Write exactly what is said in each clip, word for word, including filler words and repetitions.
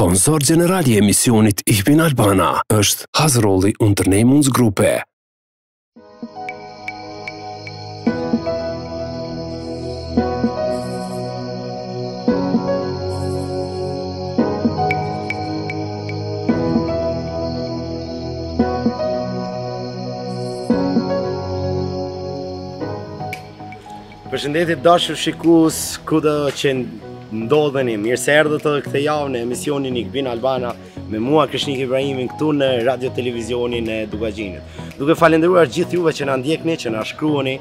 Sponsor general i emisionit Ich bin Albana është Hazrolli Unternehmensgruppe. Përshëndetje dashur shikues, kudo që ndodheni, mirë se erdhët edhe këtë javë në emisionin Ich bin Albana me mua Krishnik Ibrahimin këtu në radio televizionin e Dugagjinit. Duke falendëruar gjithë juve që na ndjekni, që na shkruani,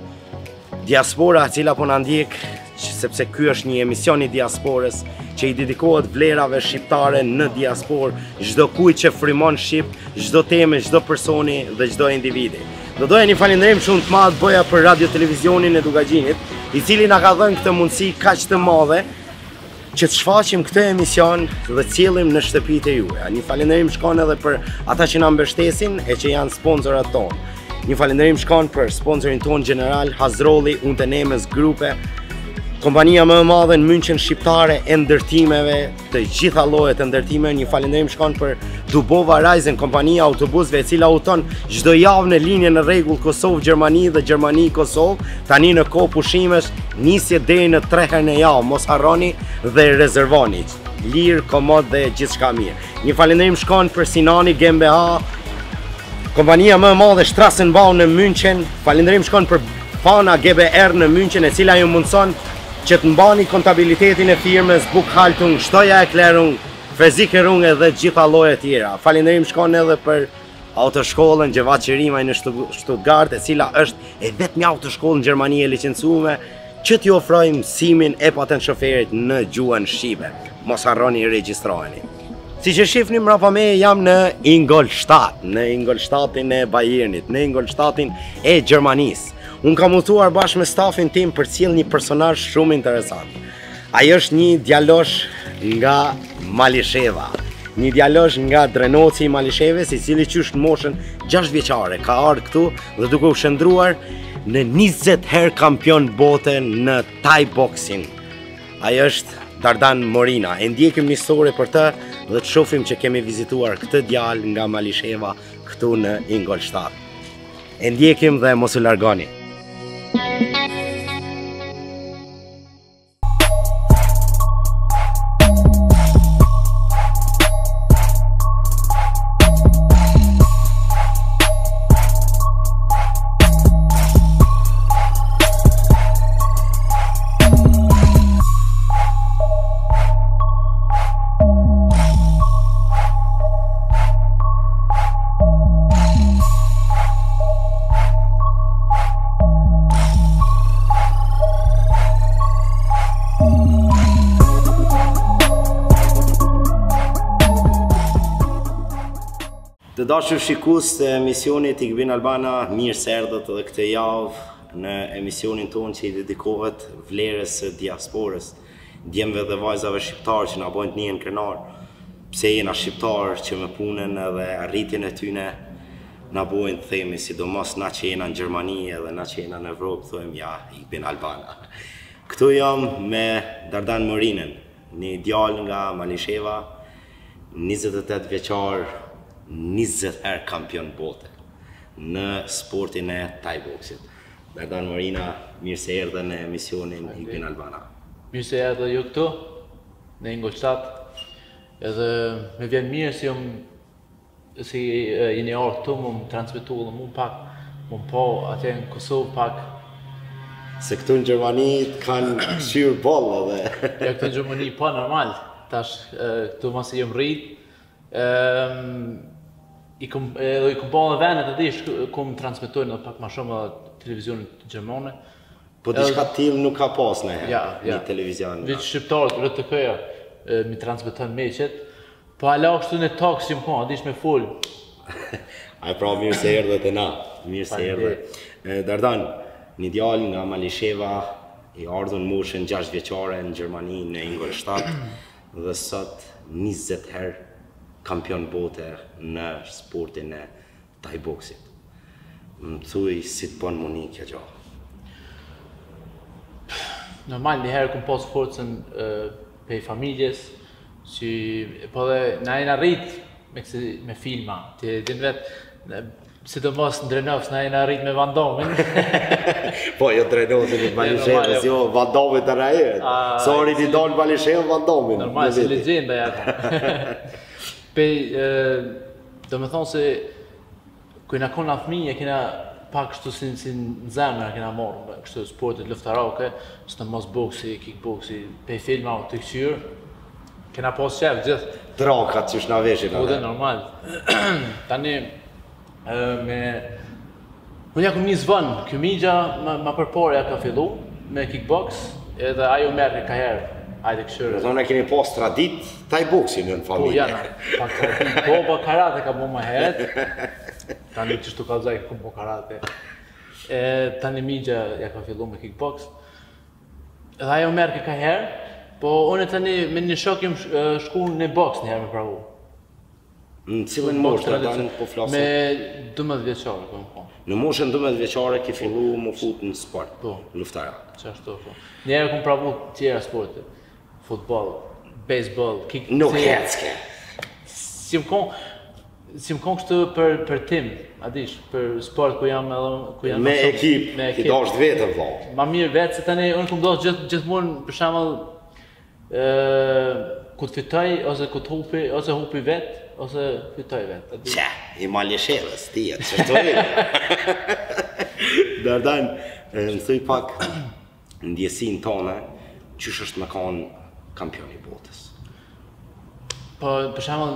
diaspora e cila po na ndjek, sepse ky është një emision i diasporës që i dedikohet vlerave shqiptare në diasporë, çdo kujt që frymon shqip, çdo temë, çdo personi dhe çdo individi. Do doja një falënderim shumë të madh boja për radio televizionin e Dugagjinit, i cili na ka dhënë këtë mundësi kaq të madhe që të shfaqim këtë emision dhe cillim në shtëpitë e juaja. Një falënderim shkon edhe për ata që na mbështesin e që janë sponsorat tonë. Një falënderim shkon për sponsorin ton general Hazrolli Unternehmensgruppe, kompania më e madhe në München shqiptare e ndërtimeve, të gjitha llojet e ndërtimeve. Një falënderim shkon për Dubova Reisen, kompania autobusëve e cila udhton çdo javë në linje në rregull Kosovë-Gjermani dhe Gjermani-Kosovë. Tani në kohë pushimesh nisje deri në tre herë në javë. Mos harroni dhe rezervoni. Lirë, komod dhe gjithçka mirë. Një falënderim shkon për Sinani GmbH, kompania më e madhe Strassenbau në München. Falënderim shkon për Pana G B R në München, e cila ju mundson që të mbani kontabilitetin e firmës, Buchhaltung, Steuererklärung, Versicherung dhe gjitha llojet tjera. Falënderim shkon edhe për autoshkollën Gjevat Qerimaj në Stuttgart, e cila është e vetmja autoshkollë në Gjermani e licencuar që t'ju ofrojë mësimin e patent shoferit në gjuhën shqipe. Mos harroni regjistroheni. Siç e shihni mbrapa me jam në Ingolstadt, në Ingolstadtin e Bayernit, në Ingolstadtin e Gjermanisë. Unë kam udhëtuar bashkë me stafin tim për të sjellë një personazh shumë interesant. Ai është një djalosh nga Malisheva, një djalosh nga Drenoci i Malishevës, i cili qysh në moshën gjashtë vjeçare ka ardhur këtu dhe duke u shndruar në njëzet herë kampion bote në Thai boxing. Ai është Dardan Morina. E ndjekim një histori për të dhe të shohim që kemi vizituar këtë djalë nga Malisheva këtu në Ingolstadt. E ndjekim dhe mos u largoni. Të dashur shikues të emisionit Ich bin Albana, mirë se erdhët edhe këtë javë në emisionin tonë që i dedikohet vlerës së diasporës, djemve dhe vajzave shqiptarë që na bojnë të njihen krenar, pse jena shqiptarë që me punën edhe arritjen e tyne na bojnë të themi, sidomos na që jena në Gjermani edhe na që jena në Evropë, thojmë ja, Ich bin Albana. Këtu jam me Dardan Morinën, një djalë nga Malisheva, njëzet e tetë vjeçar, njëzet herë kampion bote në sportin e Thai boxit. Dardan Morina, mirë se erdhe në emisionin Ich bin Albana. Mirë se erdhe ju këtu, në Ingolstadt, edhe me vjen mirë si jom, si jeni orë këtu, më më transmitu dhe më pak, më më po atje në Kosovë pak. Se këtu në Gjermani kanë këshyrë bollë dhe... Ja, këtu në Gjermani po normal, tash këtu mas e jom rritë, I kom bërë venet e dish, kom transmitojnë edhe pak ma shumë edhe televizionit gjermane. Po diçka t'il nuk ka pas në herë, ja, ja. Një televizion. Vëqë shqiptarët, rëtë të këja, mi transmitojnë meqet, po ala është të në takë si më ka, dish me full. Aj pra mirë se erdhe të na, mirë se erdhe. Dardan, një djalë nga Malisheva, i ardhur në moshën gjashtë vjeçare në Gjermani, në Ingolstadt, dhe sot njëzet herë kampion bote në sportin e Thai boxit. Më thuj si të bon muni kjo gjo. Normal, një herë kom pas forcën uh, pej familjes, Si, po dhe na jena rrit me, kësi, me filma, ti din vetë, sidomos në Drenovës na jena rrit me Van Damme. Po, jo Drenovës e Balishevës, jo Van Damme të rajerët. Sori një dalë Balishevë, Van Damme. Normal, si legjenda ja. Pej, do me thonë se, kujna kona fëmijë, kena pak kështu si, si në zemër kena morë, kështu sportet luftarake, së të mos boksi, kickboksi, pej filma o të këqyrë, kena pas qef gjithë. Trakat që shna veshin. Po dhe normal. Tani, me... Unë jaku një zvën, kjo migja ma përpore ka fillu me kickbox, edhe ajo merë ka herë, ajde këshyrë. Dhe thonë e keni pas tradit taj boksi në në Po, familje. janë, pak tradit, po, po karate ka bu ma herët. Tani që shtu kalzaj ku po karate. E, tani migja ja ka fillu me kickbox. Edhe ajo merë ka herë, po unë tani me një shok jem shku në boks një herë me pravu. Në cilën moshë të danë po flasë? Me dymbëdhjetë vjeçare, po më po. Në moshën dymbëdhjetë vjeçare ke fillu më fut në sport, Po. luftarak. Qashtu, po. Një herë kom pravu tjera sporte. Futbol, baseball, kick... Nuk hecke. Si më kon... Si më kon kështu për, për tim, a dish, për sport ku jam edhe... Ku jam Me shumë- ekip, me ki ekip. dasht vetën vlau. Ma mirë vetë, se tani unë kom dosë gjithë, gjithmonë, për shembull, ë ku të fitoj, ose ku të hupi, ose hupi vetë, ose fitoj vetë. a di? Qa, i Malishevës, tijet, që shtu e. Dardan, më thuj pak ndjesin tonë, qysh është me kanë kampioni botës? Po, për shembull,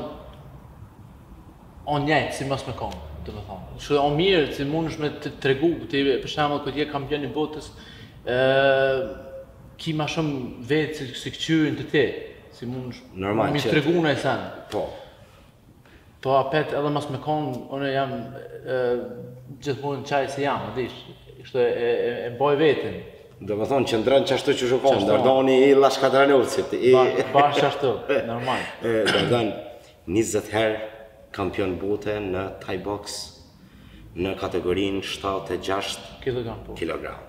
on njëjtë, si mos me konë, të më thonë. Shë on mirë, si mund është me të tregu, ti, për shembull, këtë je kampion i botës, ë ki ma shumë vetë si, si këqyrin të ti, si mund është Normal mi që- tregu në e sen. Po, Po apet edhe mos me konë, unë jam ë gjithmonë në qaj si jam, a dish, kështu e, e, e boj vetën. do me thonë që ndrën që ashtu që shukon, Qashtu. Dardani i Lashkadranovcit. i- Ba- Bashkë ashtu, normal. E, Dardan, njëzet herë kampion bote në Thai box në kategorinë shtatëdhjetë e gjashtë Kilogram po. kilogram.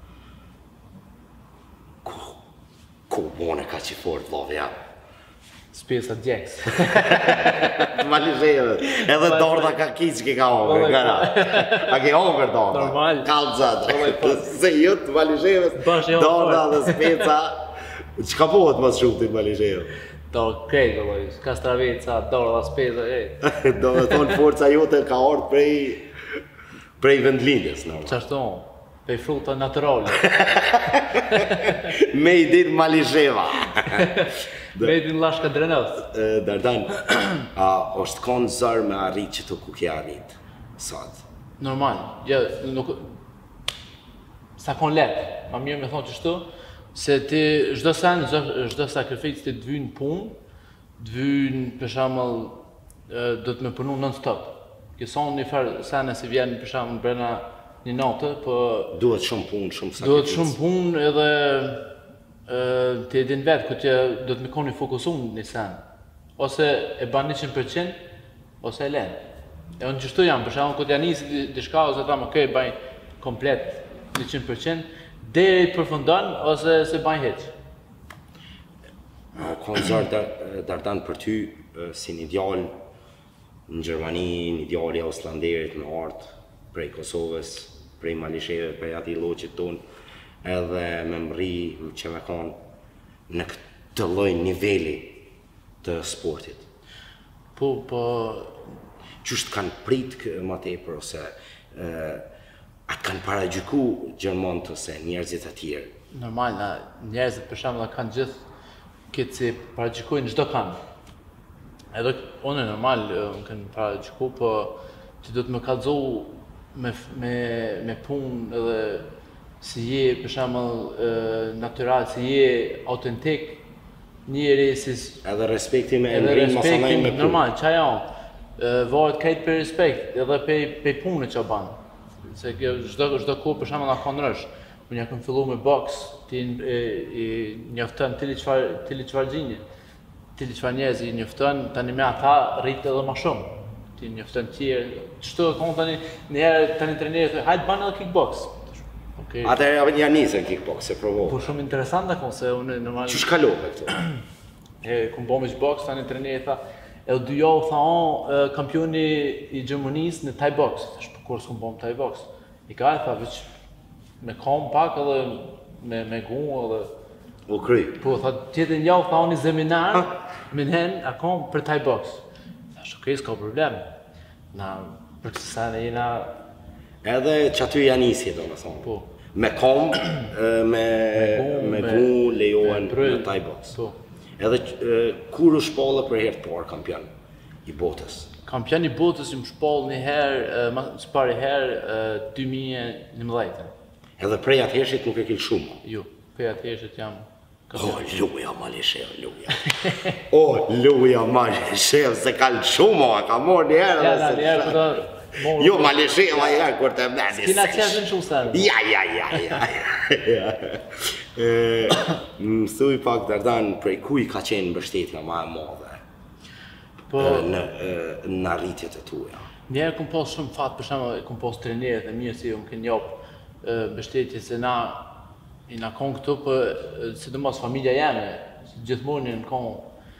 Ku, ku bone ka që fort, vlove jam. Spesa djeks. Malishevës, edhe dorda ka kiq ki ka hongër, Vallai, gara. A ke hongër dorda? Normal. Kalzat. Vallai, po. Se jutë Malishevës, Bash, jo, dorda fort. dhe speca. Çka pohet mas shumë të Malishevës? Do krejt, vëllai, kastravica, dorë dhe spesa, e. Do me thonë forca jote ka ardhur prej prej vendlindjes, normal. Qashtu, pej fruta naturale. Made in Malisheva. Made in Lashka Drenovës. E, Dardan, a është konë zërë me arrit që të ku ke arrit? Sot. Normal, jo, nuk... Sa kon letë, ma mirë me thonë që shtu, se ti çdo sen, çdo çdo sakrificë ti të vynë punë, të vynë për shembull ë, do të më punu non-stop. Që son një farë sene si vjen për shembull brenda një natë, po Duhet shumë punë, shumë sakrificë. duhet shumë punë edhe ë ti e din vetë ku që do të më koni fokusuar në sen. Ose e ban njëqind përqind ose e lën. E unë qështu jam, për shembull kur ja nis di- diçka ose tham, ok, baj komplet njëqind përqind, deri të përfundon ose se baj hiç. Konë zërë dar, Dardan për ty e, si një djalë në Gjermani, një djalë i Auslanderit në artë, prej Kosovës, prej Malisheve, prej ati loqit tonë, edhe me mri që me konë në këtë lloj niveli të sportit. Po, po, Qështë kanë prit kë ma tepër ose e, atë kanë paragjyku Gjermanët ose njerëzit e tjerë. normal, na, njerëzit për shembull kanë gjithë këtë si paragjykojnë çdo kanë. Edhe unë normal ë, më kanë paragjyku, po ti do të më kallëzu me f- me me punë edhe si je për shembull ë, natyral, si je autentik, njëri si s- Edhe respekti me edhe emrin, masanaj respekti me punë. normal, qa janë, varet krejt për respekt, edhe pe pe punë që ban. Se kjo çdo çdo kohë për shembull na ka ndrysh. Unë ja kam filluar me boks, ti e, e njofton ti çfarë ti çfarë gjinje. Ti çfarë njerëz i njofton, tani me ata rrit edhe më shumë. Ti njofton tjerë. Çto kon tani një herë tani trajneri thotë, "Hajde ban edhe kickbox." Okej. Atëherë janë nisën kickbox, e provo. Po shumë interesante kon se unë normal Qysh kalove këtu? e kum bo me box tani trajneri tha, edhe dy javë tha on kampioni i Gjermanisë në Thai box. Thash po kur s'kum bo Thai box. I ka tha veç me kom pak edhe me me gu edhe U kry. po tha tjetër një javë tha një seminar me hen akon për Thai box. Thash okay, s'ka problem. Na për të sa ne jena Edhe që aty janë nisi, do më thonë. po Me kom, e, me gu, me me- gu lejohen me bryll. në Thai box. po. Edhe e, kur u shpolla për herë të parë kampion i botës. Kampioni i botës më shpoll një herë, më së pari herë dy mijë e njëmbëdhjetë. Edhe prej atëhershit nuk e kill shumë. Jo, për atëhershit jam O, luja Malishev, luja. O, luja Malishev, se kalë shumë, a ka morë një herë. Ja, dhe na se- një herë për të morë. Jo, Malishev, a herë, kur të mdeni. Kina qefën shumë sen. Ja, ja, ja, ja. ja. E, Më thuj pak Dardan, prej ku i ka qenë mbështetja ma e madhe Po, e, në, e, në arritjet e tuja? një herë kum pas shumë fat, për shembull, kum pas trajnerët e mirë si unë kënë jop mbështetje se na i na kon këtu për sidomos familja jeme, gjithmonë në kon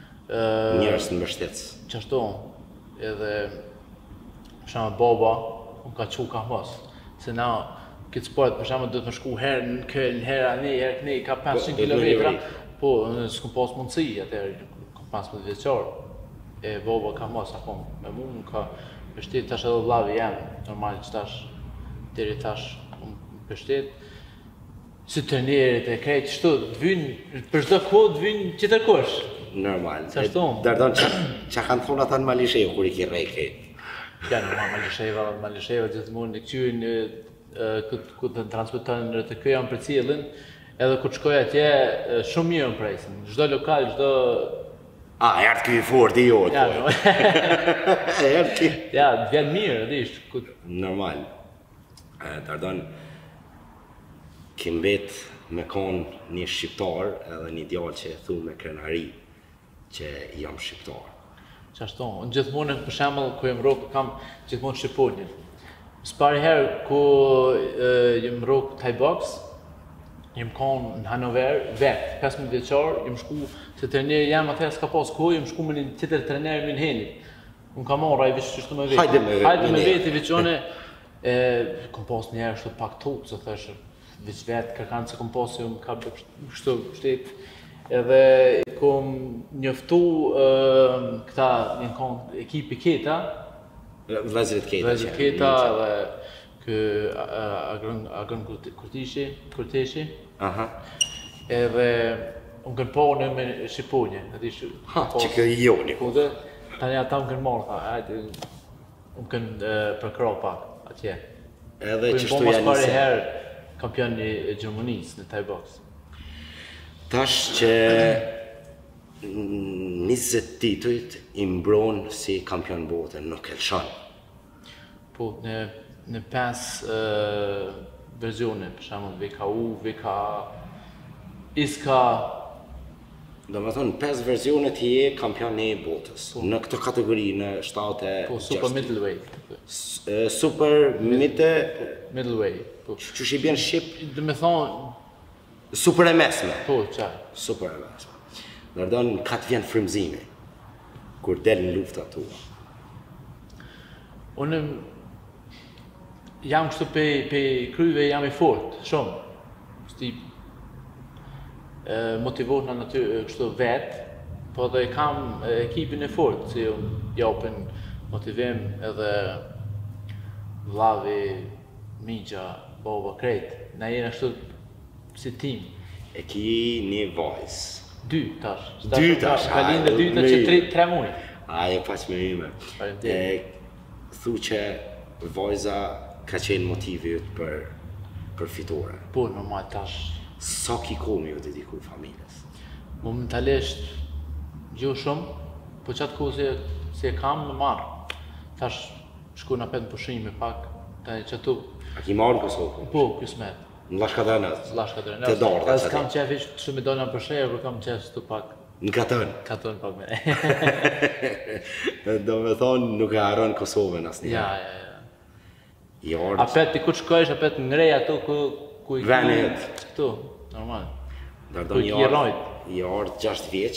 Njerës në mbështetës. qashtu edhe për shembull baba unë ka çu ka mos se na këtë sport për shembull do të më shku herë në Köln, herë ani, herë këni, ka pesëqind do të më kilometra. livrit. Po, unë s'kum pas mundësi atëherë, kam pesëmbëdhjetë vjeçar. E baba ka mos akon me mua, më ka mbështet tash edhe vllavi jam, normal që tash deri tash unë mbështet. Si trajnerët e krejt çto, të vynë për çdo kohë të vynë tjetër kush. Normal. Sa shton? Dardan, që kanë thonë ata në Malishev, kur i ki rejke? Ja, normal Malisheva, Malisheva gjithmonë e kthyen këtë ku të transmetojnë të kjo janë për cilën, edhe kur shkoj atje e, shumë mirë më presin. Çdo lokal, çdo A, erdë ky i fort i jotë. ja, po. no, Erdë ky. ja, të vjen mirë, dish, ku Normal. E, Dardan, ki mbet me konë një shqiptar edhe një djalë që e thu me krenari që jam shqiptar. qashtu. Unë gjithmonë për shembull ku jam rrok kam gjithmonë Shqiponjën. S'pari herë ku e, jam rrok Thai box, jam konë në Hanover, vetë, pesëmbëdhjetë vjeçar, jam shku se trajneri jam atëherë s'ka pas kohë, jam shku me një tjetër trajner me Henit. Unë kam marrë ai veç çështu me vetë. Hajde me- Hajde me me ne. vetë veçone e kom pas një herë kështu pak tut, se thash veç vetë kërkan se kom pas se unë ka bërë kështu shtet. Edhe kom njoftu e, këta një kon ekipi Keta, Vëzrit Keta. Vëzhgjet që Keta janë, dhe kë Agron Agron Kurtishi, Kurtishi. Aha. Edhe unë kënë po në me Shqiponje, e di që... Ha, që kjo i joni. Po dhe, tani ata më kënë marrë, tha, hajde, unë kënë e, përkro pak atje. Edhe Po që i shtu bo mas janë pari njëse. herë kampion i e Gjermanisë në Thai box. Tash që njëzet titujt i mbron si kampion bote, nuk e lëshon. Po, në, në pes e, versione, për shembull V K U, V K Iska, Do me thonë, pesë versionet i e kampion i botës. Në këtë kategori, në shtate... po super middleweight, S- e, Super, mite, middleweight, po. që shi bjen Shqip, Dhe me thonë, super e mesme. po, qa, Super e mesme. Nërdan, ka të vjen frymëzimi, kur del në lufta tua. unë jam kështu pe, pe kryve jam i fort, shumë. Sti e, motivohet në naty kështu vetë, po dhe kam e, ekipin e fort, si unë japin motivim edhe vllavi, migja, baba, krejt. Na jena kështu si tim. E ki një vajzë. Dy tash. Dy tash, Ka hajde, lindë dy tash që mirë. tre, tre muaj. Aje paq me ime. Faleminderit. E, Thu që vajza ka qenë motivi yt për, për fitore. Po, normal tash. Sa ki komi ju dediku familjes? Momentalisht, jo shumë, po qatë kohë se, se e kam në marë. Tash, shku në petë në pushime pak, tani që tu, A ki marrë në Kosovë? po, kësmet, Në Lashkadanës? lashka të Të dardha, As që kam ti. qefi shumë i dollën për shërë, por kam qefi tu pak, Në Katën. katon pak me. Do me thonë nuk e haron Kosovën asnjë. ja, ja, ja. I A ardhë. petë ti ku të shkojsh, a petë ngrej ato ku, ku i Veni ki- jet. Këtu, normal. Dardon Ku i i ki ardhë. rajt. i ardhë gjashtë vjeç,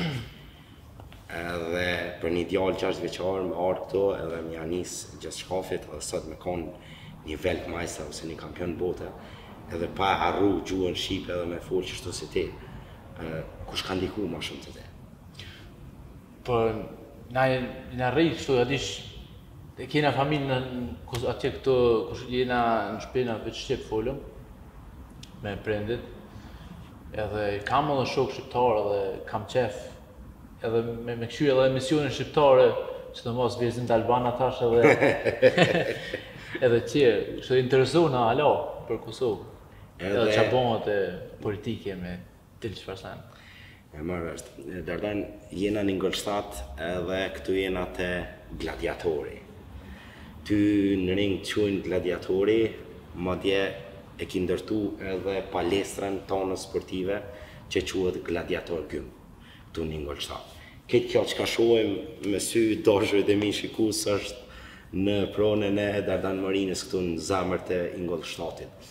edhe për një djalë gjashtë vjeçar me ardhë këto edhe më janë nisë gjatë shkafit edhe sot me konë një Weltmeister ose një kampion bote edhe pa harru gjuhën shqipe edhe me folë qështu si ti. Kush ka ndiku ma shumë të te? Për na na rrit kështu, a dish e kena familjen atje këtu, kush jena në shpina veç shqip folëm me prindit. Edhe kam edhe shok shqiptar edhe kam qef edhe me, me këshyr edhe emisionin shqiptare, që të mos vjezim të Albana tash edhe edhe qërë, kështë interesona alo për Kosovë. Edhe që bonët e politike me tilë që farsan. E mërë është, Dardan, jena një ngëllshtat edhe këtu jena të gladiatori. Ty në ring të qujnë gladiatori, ma dje e ki ndërtu edhe palestrën tonë sportive që quhet gladiator gym, këtu një ngëllshtat. Këtë kjo që ka shohem me sy dashërit e mi shikus është në pronën e Dardan Marinës këtu në zamër të ngëllshtatit.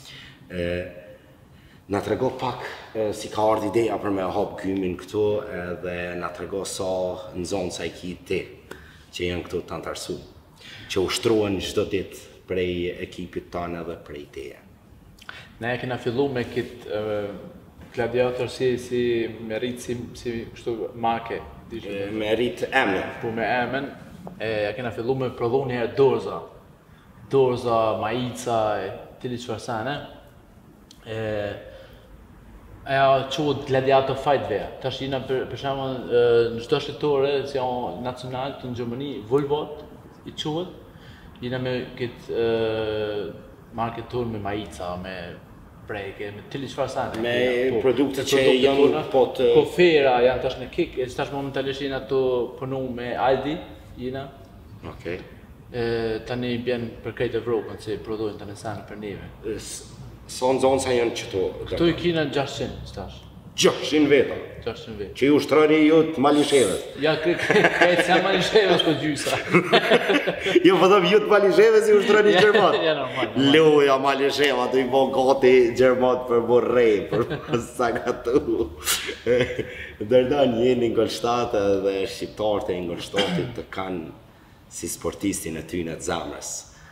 Na trego pak e, si ka ardhur ideja për me hap gymin këtu edhe na trego sa në zonë sa i ki ti që janë këtu të antarësu, që ushtrohen çdo ditë prej ekipit tanë edhe prej teje. Ne e kena fillu me këtë uh, gladiator si, si me rritë si, si kështu make. E, me rritë emën. Po me emën, e kena fillu me prodhu një dorza. Dorza, majica, tili qëfar sene. E, Aja quhet gladiator fightwear. Tash jena për, për shembull në çdo shitore si janë nacional të në Gjermani, Volvot i quhet. Jena me këtë market tour me majica, me breke, me tili çfarë sante. Me po, produkte që janë po të kofera janë tash në kik, e tash momentalisht jena të punu me Aldi, jena. Okej. Okay. Tani bjen për krejt Evropën, si prodhojnë tani sanë për neve. Sa në zonë sa janë qëto? Këtu i kina gjashtëqind, stash. gjashtëqind veta? gjashtëqind veta. Që i ushtroni ju të Malishevës? Ja, krejtë se Malishevës për gjysa. Jo, përdojmë ju të Malishevës i ushtroni Gjermat? Ja, normal. Luja Malisheva të i bo gati Gjermat për borrej, për sagatu. Dardan jeni ngëllshtatë dhe shqiptarët e ngëllshtatit të kanë si sportistin e tyne të zamrës.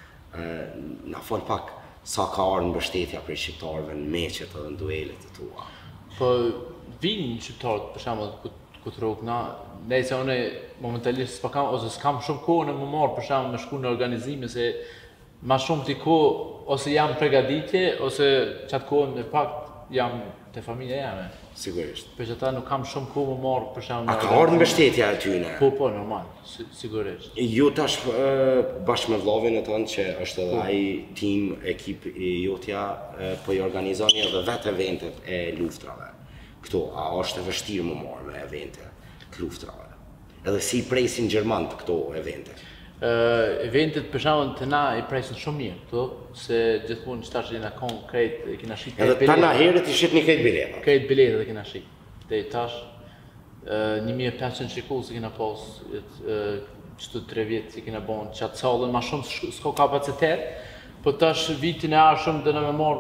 Na fol pak, sa ka arë në mbështetja për shqiptarëve në meqet edhe në duelet e tua? Po, vinë shqiptarët, për shembull, ku të rogë na, ne se une momentalisht s'pa kam, ose s'kam shumë kohë në më marë, për shembull, me shku në organizime, se ma shumë t'i kohë, ose jam pregaditje, ose qatë kohë në pak jam të familje jame. Sigurisht. Për që ta nuk kam shumë kohë më marë, për shembull. A ka arë në mbështetja e tyne? Po, po, normal, sigurisht. Ju tash bashkë me vllavin e tonë që është edhe ai tim, ekip i jotja, po i organizoni edhe vetë eventet e luftrave. Këto, a është e vështirë më marrë me evente të luftrave? Edhe si i presin Gjermant këto evente? Uh, eventet për shembull të na i presin shumë mirë këto, se gjithmonë që tash jena kon krejt e kena shit edhe ta na herët i shit një krejt bileta. Krejt bileta dhe kena shit. Dhe tash uh, një mijë e pesëqind shikues që kena pas uh, çdo tre vjet që kena bën çat sallën më shumë s'ka kapacitet. Po tash vitin e ardhshëm do na më marr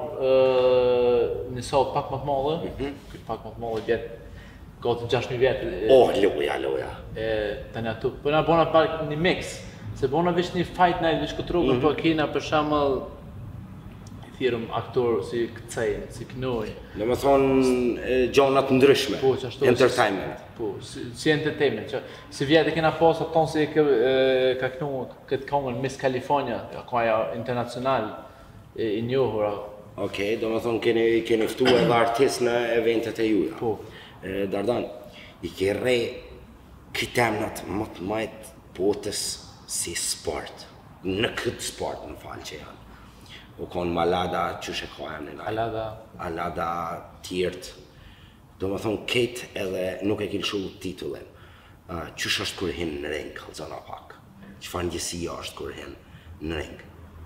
uh, një sallë pak më të madhe, mm -hmm. pak më të madhe vjet gati gjashtë mijë vjet. Oh, loja, loja. E tani ato po na bona pak një mix. Se bona veç një fight night veç këtë rrugë, mm -hmm. po kena për shembull thirrëm aktor si Kcejn, si Knoj. Në më thonë gjona të ndryshme, po, qashtu, entertainment. Si, po, si, si entertainment. Që, si vjetë kena pas atë tonë si ka kënu këtë kongën Miss California, koja internacional e, i njohura. Okej, okay, do më thonë keni, keni ftu edhe artist në eventet e juja. Po. E, Dardan, i ke re këtë emnat më të majtë botës si sport, në këtë sport në falë që janë. U konë Malada, që shë ka emnin? Alada. Alada tjertë. Do më thonë ketë edhe nuk e kilëshu titullin. Uh, Qësh është kur hinë në ring, kalzona pak? Qëfar ndjesia është kur hinë në ring?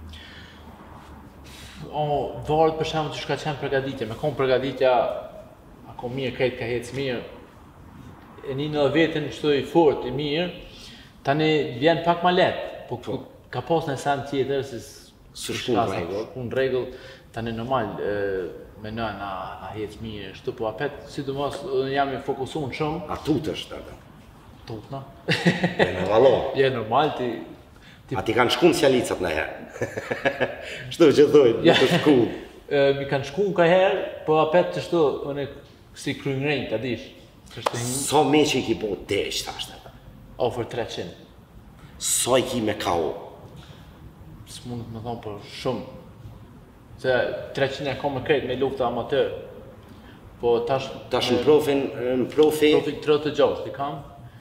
O, varet për shemë që shka qenë pregaditja. Me konë pregaditja, ako mirë krejt ka hecë mirë, e një në vetën qëto i fort, i mirë, tani vjen pak ma letë, po, po. Ka pas në sen tjetër, si së shkun regull. Shkun regull, tani normal, e, me nën, a, a hec mirë, shtu po apet, sidomos unë jam i fokusuar shumë. A tutesh të të? Tutna. E në valo. Je normal ti... A ti kanë shku në Sjalicat në herë? Shtu që thujt, në të shku. Mi kanë shku në ka herë, po apet të shtu, unë si kryngrenjë, ta dish. So me që i ki po desh, thashtë? Ofër treqind. So i ki me K O? Së mund të më thonë për shumë. Se treqind e kom me krejt me lufta amateur. Po tash... Tash në profin, në profi... Profin tridhjetë e gjashtë i kam.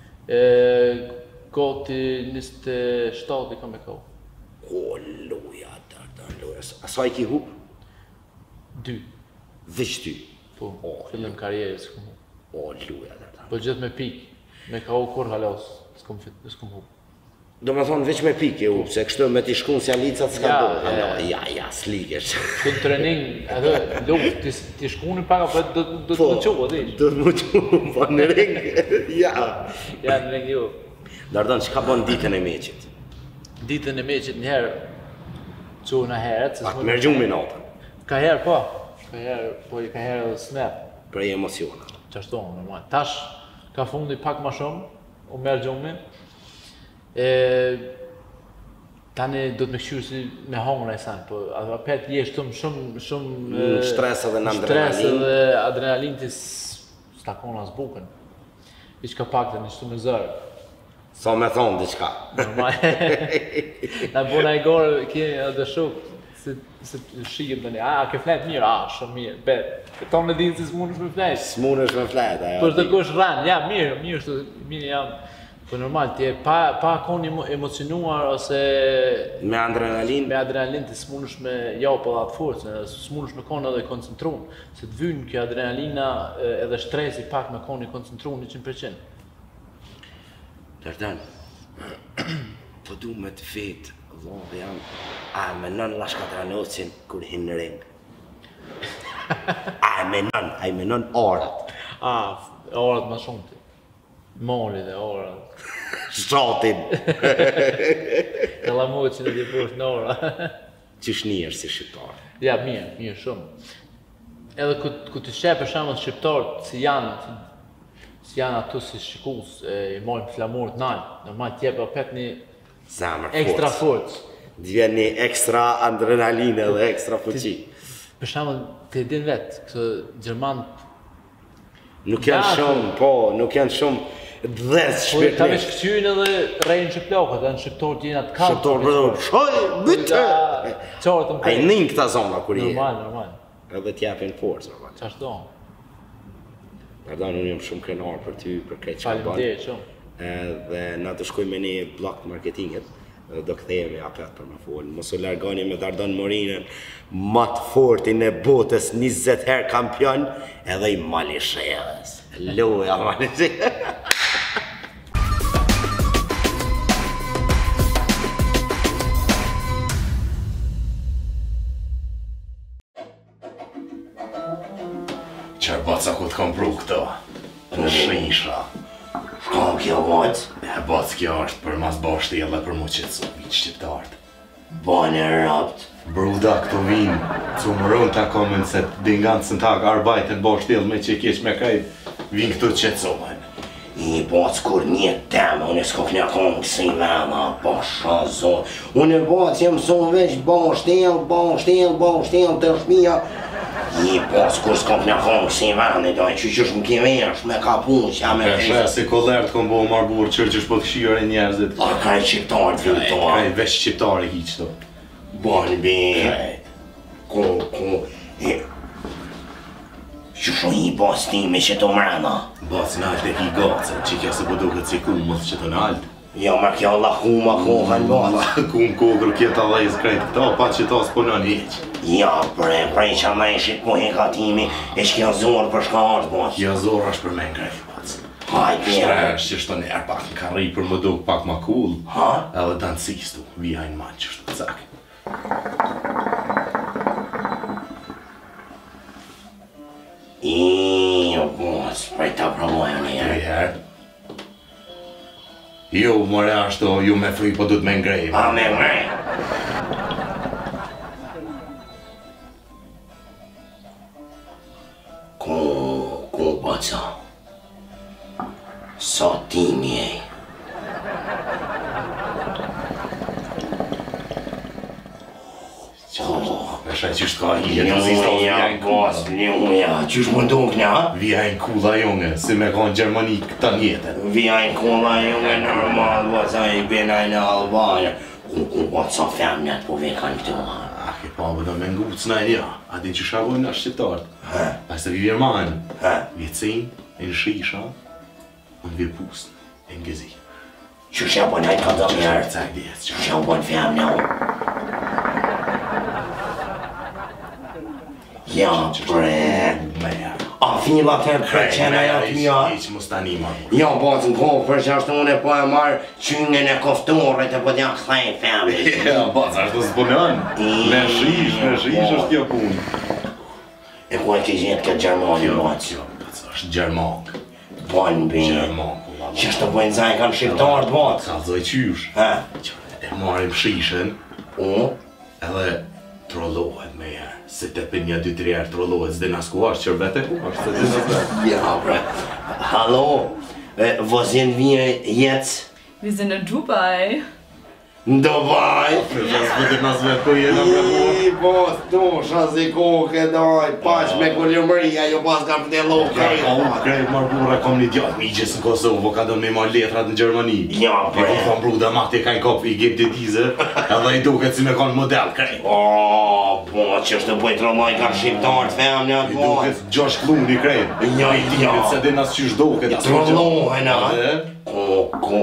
Goti njëzet e shtatë i kam me kohë. O, loja, dar, dar, loja. A sa i ki hu? Dy. Veç dy? Po, fillim karierë, s'kom hu. O, loja, dar, dar. Po gjithë me pikë. Me kohë kur halos, s'kom hu. Do me thonë veç me pikë e u, se kështu me t'i shku në Sjalicat s'ka Ja, do. ja. Ja, ja, s'likesh. Shku në trening, edhe luft, t'i shku në paka, po do të më qovë, di. Do të më qovë, po në ring, ja. Ja, në ring ju. Dardon, që ka bon ditën e meqit? Ditën e meqit njëherë, që në herët. A të merë gjumë i natën? Ka herë, po. Ka herë, po i ka herë edhe snap. Prej emociona. Qashtu, normal. Tash, ka fundi pak ma shumë, u merë gjumë. E, tani do të me këshyrë si me hongra e sanë, po apet je shumë, shumë, shumë... Stres edhe në Stres adrenalin. edhe adrenalin të s'takon as bukën. I që ka pak të një shtu me zërë. Sa me thonë diqka. Normal. Na bona i gorë, kemi edhe shukë, se të shikëm të një, a, ke fletë mirë, a, shumë mirë, bet. Tonë në dinë si s'munësh me fletë. S'munësh me fletë, ajo. Për të kush ranë, ja, mirë, mirë, shtu, mirë jam. Po normal, ti e pa, pa koni emocionuar ose... Me adrenalin? Me adrenalin të s'munësh me jau për atë forcë, s'munësh me koni edhe koncentruar. Se të vynë kjo adrenalina edhe stresi pak me koni koncentruar një qind përqind. Dardan, po du me të vetë, vlodhe jam, a e menon Lashkatranocin kur hin në ring? A e menon, a e menon orat? A, orat ma shumë ti. Mori dhe orat. Shatin! Kalamuqin e djepush në ora. Qish njërë si shqiptar? Ja, mirë, mirë shumë. Edhe ku të shepë për shembull shqiptarët si janë, si janë ato si shikus, i mojnë flamurët nalë, normal t'jep apet një Zamër ekstra forcë. D'vjen një ekstra adrenaline dhe ekstra fuqi. Për shembull, ti e din vetë, këto Gjermanë Nuk janë shumë, po, nuk janë shumë dhes Po ta me shpirtnisht. shkëqyrin edhe rejnë që plakët, edhe në shqiptorët jena të kalë. Shqiptor për shoj, bëtë! Qarë të më A i njën këta zona kur je. Normal, normal. Edhe t'japin forcë, normal. Qashtu. Dardan, unë jam shumë krenar për ty, për këtë që ka banë. Faleminderit shumë. Edhe na të shkoj me një blok të marketinget, do këthejemi apet për me folë. Mos u largoni me Dardan Morinën, më të fortin e botës, njëzet herë kampion, edhe i Malishevës. Loja Malishevës. Qarë baca ku të kam pru këto? Në shisha. Shka kjo bac? E bac kjo është për mas bashti edhe për mu qëtësu vitë shqiptarët. Bane rapt. Bruda këto vinë, cu më rënë ta komen se dinganë së në takë arbajten bashti edhe me që i kesh me krejt, vinë këtu të qëtësohen. I bac kur një temë, unë e s'ko kënja kongë si vena, pasha zonë. Unë e bac jem sonë veç bashtel, bashtel, bashtel të shpia. I bac kur s'ko kënja kongë si vena, dojnë që qësh më kime është me kapunë që jam e Ka shë se kolert kom bo marburë qërë që shpo të këshirë e njerëzit. A ka i qiptarët filluar? Ka i veç qiptare ki qëto. Bani be, ku, ku, e... Që shu i bas timi që të mrena? Bas në altë e ki gacë, që kja se po duket si kumët që të në altë. Jo, ma kjo Allah huma kohën bas. Kum kogër kjeta lejz krejt këta, pa që ta s'po në njëq. Ja, pre, prej që me ishit po heka timi, e shkja zorë për shka është bas. Kja zorë është për me ngrejt, bas. Hajt një. Shtresh që shto njerë pak në karri për më duk pak ma cool. Ha? Edhe dansistu, vijajnë manë që shto cak. Iiii, bas, prej ta provojë një herë. Njëherë. Jo, more ashtu, ju me fri po du të me ngrejt. Pa me mrej. Sa timi e. Shaj që shka i e të zista Ljuja, bos, ljuja, qysh më duk në, ha? Vijajnë kula jonge, si me kanë Gjermani këta njetën. Vijajnë kula jonge normal, bos, a i benaj në Albania. Ku ku bos, sa femnat po ve kanë këtu, ha? A ke pa më do me nguc në e nja, a din që shavojnë në shqiptarët. Pas të vi Vjermanë, vjecin, e në shisha, unë vje pusën, e në gezi. Që shë po najtë ka do mjerë? Cak djetë, Që shë po në femna, ja, bre. A fila të të qena ja të mja. Iq mos tani ma. Ja, bos në kohë, për që ashtu unë e po e marrë qyngën e koftorit e po t'ja këthej femni. Ja, bos, ashtu s'punon. Me shish, me shish është kjo punë. E ku e ke gjetë këtë Gjermani, bos? Bos, është Gjerman. Bon, bi. Gjerman. Që është të bojnë zajnë kanë shqiptarët, bos? Kalzoj qysh. Ha? E marim shishën, U? edhe trollohet me herë. Se te për një dy tre herë trollohet, s'de nas ku është qërbete ku është, se dhe nas Ja, bre. Hallo? Wo sind wir jetzt? Wir sind in Dubai. Në Dubai? S'de nas vetë ku jena me mua. I, bos, tu, shazi kokë, daj, pash me kullumëria, jo pas kam këtë lo Ka ka u krejt marbura, kom një djatë mi gjesë në Kosovë, ka do me ma letrat në Gjermani. Ja, E bre. ku thonë bruda ma ti ka një kopë i gjep të dize, edhe i duket si me kanë model krejt. O, po, që është të bëjt romaj ka shqiptarët femnë atë I bos. duket gjosh kluni krejt. Ja, I ja. duket se dhe nas qysh duket. as më Trollohen, gjatë. a? Edhe, Ku, ku.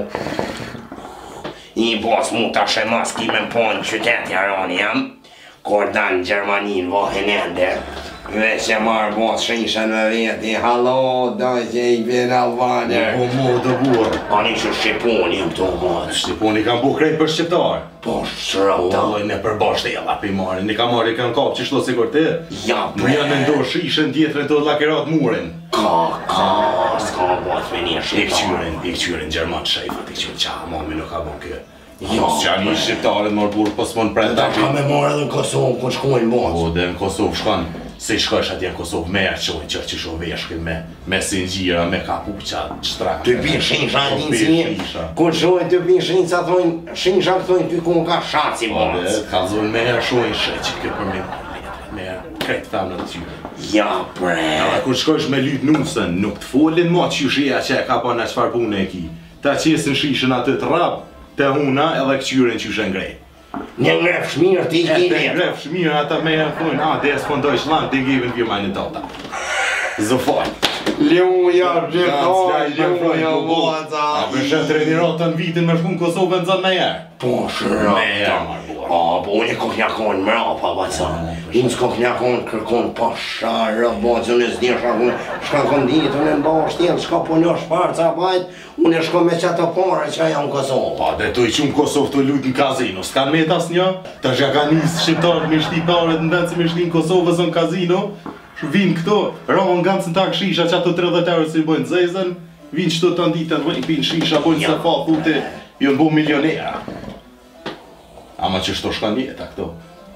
I bos mu ta shemas ki me po në qytet Jarani jam. Kur dan Gjermanin vohen ende. Veç e marrë bos shishën me veti. Hallo, daj që i bjen Albaner. Po mo të burë. Ani që shqiponi jam këto bos. Shqiponi kam bu krejt për shqiptar. Po shrota. O, ne përbashkë e jella pi marrin, ne ka marri kanë kap që shto sikur ti. Ja, Në janë me ndo shishën, tjetrën të lakerat murin. Ka, ka, s'ka bos me një I shqiptar. këqyrin, i këqyrin Gjerman shejfat, i këqyrin qa, mami nuk ka bon kë. Jo, Mos që një shqiptarët mërë burë, po s'mon pret Ta ka me marrë edhe në Kosovë, ku shkojnë Po, bos. dhe në Kosovë shkon, si shkosh atje në Kosovë, me e qojnë që që shu veshkin, me, me singjira, me kapuqa, qtra. Ty pi shinsha e din si një. Shisha. Kur shojnë ty pi shinsha, thojnë, shinsha këthojnë ty ku ka shaci Po, dhe bos. ka zonë me e shojnë shë, që këtë për me me kretë thamë në të tyre. Ja, bre. Edhe kur shkosh me lyt nusën, nuk të folin ma që shia që e ka pa në qfar punë e ki. Ta qesin shishën atë të rap, të huna edhe këqyrin që shën grej. Një ngref shmirë ti E i të letë. ngref shmirë ata me e thonë, a, dhe s'pondoj shlan, të gjivin firmajnë të tata. Zëfaj. Ljuja, Gac, gjithoj, laj, laj, ljuja, laj, boca. A për shë treniratën vitin me shku në Kosovë në zënë me jerë. Po, shërata. Me e marrë. A, po, unë e koknjakon mrapa, baca. Unë s'koknjakon kërkon pasharë, baca, unë e s'djesha, unë shka këndit, unë e mba shtjelë, shka po në shparë, ca bajt, unë e shko me qatë pare që jam Kosovë. Pa, dhe të i qumë Kosovë të lutë në kazino, s'kan me tas një, të shka ka njësë shqiptarët me shti paret në vend si me shti në Kosovë zën kazino, vinë këto, rohën gancën tak shisha që ato tridhjetë euro si bojnë zezën, vinë qëto të nditën, vëjnë pinë shisha, bojnë se fa, thute, jo në bo milionera. Ama që shto shkan jeta këto.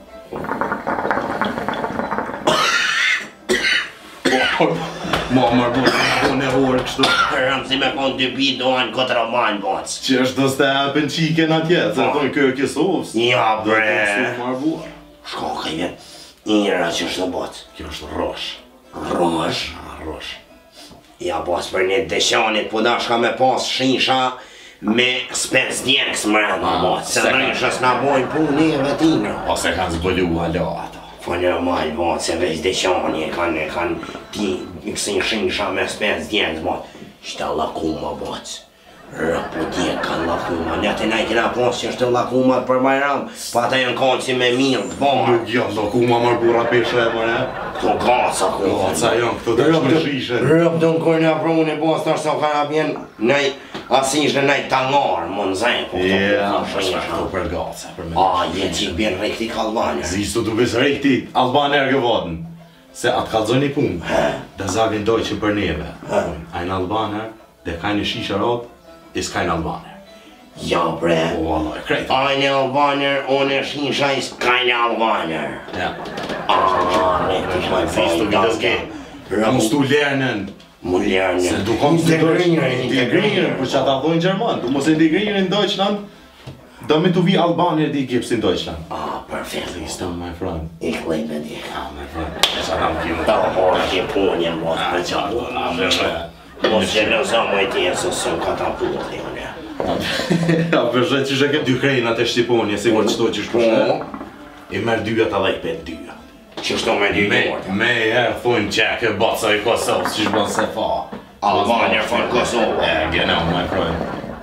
Ma mërë bo, bo në horë kështu. Rëmë si me konë dy pi doan këtë roman, bac. Që është do s'te apën qiken atje, se thonë kjo e Kosovës. Ja, bre. Kosovë marë bo. Shko ka i vetë, njëra që është në botë. Kjo është rosh. Rosh. A, rosh. Ja, bos, për një deshanit, po da shka me pas shisha me spes djekës mrena, Ah, bos. Se se ka- nërishës na bojnë punë e vetina. Ose kanë zbëllu alo ato. Po normal, bos, se veç deshani e kanë, e kanë ti kësin shisha me spes djekës, bos. Shta lakuma, bos. Rëpo djekë kanë lakuma. Ne të najtë na pas që është lakumat për Bajram, pa ata janë kanë si me mirë, bos. Nuk janë do ku ma marë bura peshe e mërë. Këto gaca ku. Gaca janë, këto të shme shishën. Rëp do në kërë në prune, bos, të është sa ka bjen, nej, asish në nej tangar, më në zemë, po këto Ja, këto është shisha. këto për gaca, për me. A, je që i bjen rekti kalbanër. Zisto du bes rejti, Albaner gëvadën. Se atë kalzoj një punë, dhe zagin dojqën për neve. Ajnë Albaner, dhe kajnë shisha rap, is kajnë Albaner. Ja, bre. O, Allah, e krejta. Ajnë albanër, unë e shisha is kajnë albanër. Ja. A, rekti Zisto kalbanër. vitës ke. Mos tu lernën, Muljerën. Se du kom si Deutschland, integrieren, për që ata dojnë Gjerman, du mos integrieren in Deutschland, da mit du wie Albaner die gibt's in Deutschland. Ah, perfekt. Siehst du, mein Freund. Ich lebe dir. Ah, mein Freund. Ich sag am Kino. Da har jag på en mått med tjabon. Måste jag lösa mig till så som kan ta på det. Ja, përshë që shë këtë dy krejnat e Shqiponje, si kur qëto që shpëshë, i merë dyja të dhe i petë dyja. Që shto me dy Me, njërë? me herë thunë qekë baca i Kosovës, që shbën se fa. Albania von Kosovë. E, genau, my friend.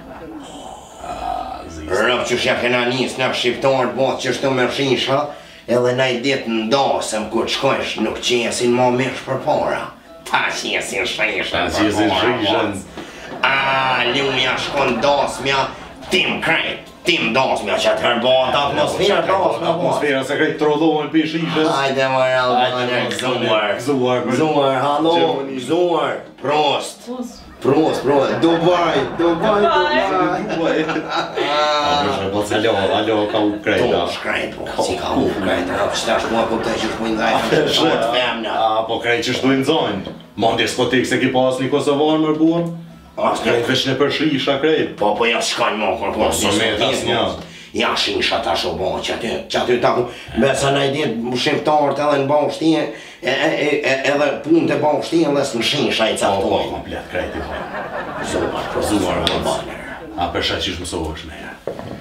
Rëp që shja kena njës në shqiptarët botë që shto me shisha, edhe na i ditë ndasëm kur shkojsh nuk qesin ma mish për para. Ta qesin shisha. Ta qesin shishën. A, luja shkon dasmja, tim krejt, tim dasmja që atëherë bëhat atmosfera dasmja. Atmosfera se krejt trollohen për shishës. Hajde më Albania, gëzuar. Gëzuar. Gëzuar, hallo, gëzuar. Prost. Prost, prost. Dubai, Dubai, Dubai. A, po se lo, alo, ka u krejta. To shkrejt, po, si ka u krejt, rëp, qëta shkua po këtë që shkujnë dhajtë, shkojt femna. A, po krejt që shtojnë zonjë. Mondi s'kotik se ki pas një Kosovar më burë. Krejt veç në për shisha krejt. Po, po, ja s'kajnë më kërë, po, Po, me tas një. Ja shisha ta shu bo, që aty, që aty taku, besa na i ditë shqiptarët edhe në bashkëtie, edhe punë të bashkëtie edhe s'në shisha i caktojnë. Po, komplet krejt i po. Zuar, pro, Zuar, zuar, mos. A përshë që shmësohë është me herë.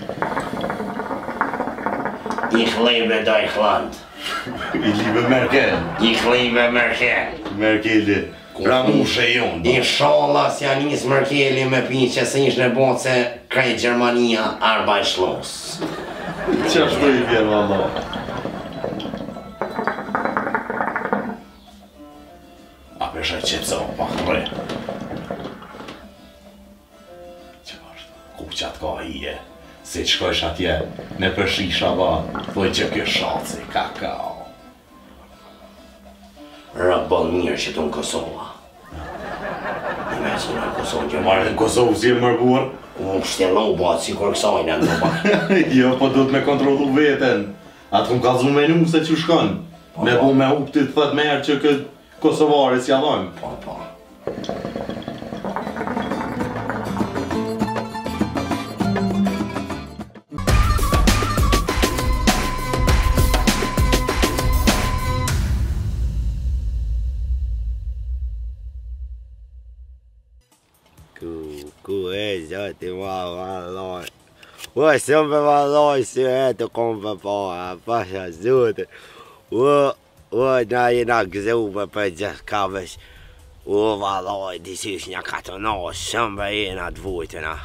Ich lebe Deutschland. I libe Merkel. Ich lebe Merkel. Merkeli. Ramushe jonë. Inshallah s'ja njës Merkeli me pi që se ish në botë se krejt Gjermania Arbeitslos. Që ashtu i vjerë, valla. A përshë qëtëso, pak rre. Që është, ku qatë ka hije, se që shkojsh atje, në përshisha va, thoj që kjo shaci, kakao. Rëbë bëllë mirë që të në Kosova. I me që në Kosovë që Marë në Kosovë si e mërbuar? unë shtjellu batë si kur kësajnë në bëllë. Jo, po do të me kontrolu veten. Atë kum kalzu menu se që shkon. Me po me hup të të thët merë që këtë Kosovare si adhojmë. Po, po. Ku, ku e zoti ma valloj. Ua, shumë për valloj si e të kom për para, pasha zoti. Ua, ua, na jena gëzu për për gjithë kavesh. Ua, valloj, disysh një katonash, shumë për jena të vujtëna.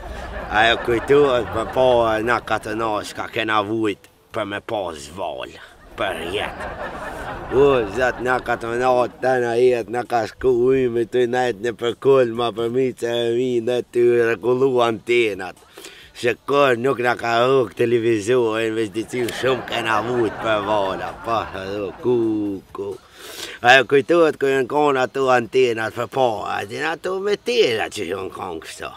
Ajo kujtuat për para në katonash ka kena vujt për me pas val, për jetë. U, zat në katonat të në jetë në ka shku ujme të nejtë në përkull ma përmi që e mi në të regullu antenat. Që kërë nuk në ka rukë televizorin, veç di që shumë kena vujt për vala, pasha do, ku, ku. Ajo kujtuat kërë në konë ato antenat për para, dhe në ato me tela që shumë konë kështo.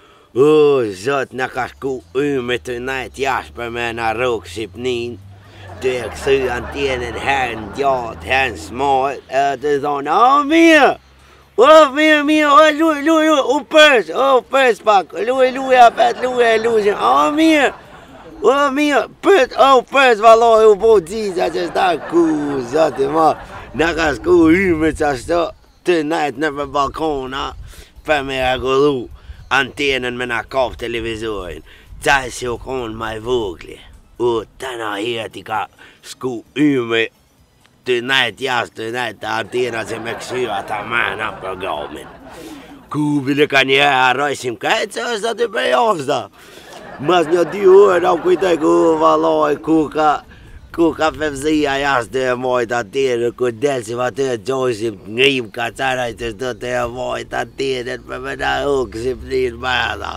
U, zot në ka shku ujme të nejtë jashtë për me në rukë Shqipnin, të e kësë antenën herën gjatë, herën smart, edhe të thonë, o mirë, o mirë, mirë, o luj, luj, u përs, o përs pak, luj, luj, apet, luj, luj, o mirë, o mirë, përs, o përs, valoj, u po gjizja që shta ku, zati ma, në ka shku hyme që ashtë të nejtë në për balkona, për me regullu antenën me në kap televizorin, qaj që u konë ma i vogli. U, të në jetë i ka shku yme të nejtë jashtë të nejtë të antena që me këshyra të mena programin. Ku bile ka një herë arrojshim kajtë që është aty për jashtë. Mas një dy orë në kujtoj ku valoj, ku ka ku ka fevzia jashtë të e mojtë atyre, ku delësim aty e gjojshim ngrim ka qaraj që shdo të e mojtë atyre për me në hukë Shqipnin mëda.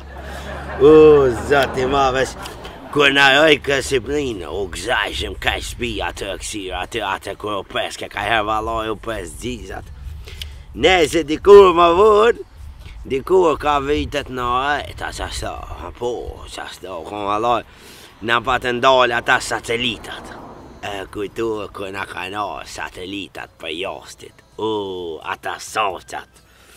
U, zoti ma vesh. Kër në rëj kërë Shqipninë, u gëzajshim ka shpia të kësira, aty atë kër u peske, ka herë valoj u pes gjizat. Ne se dikur më vërë, dikur ka vitet në rejta, që ashtë, po, që ashtë, kërë valoj, në patë ndalë ata satelitat. E kujtur kër në ka në satelitat për jastit, u, ata soqat.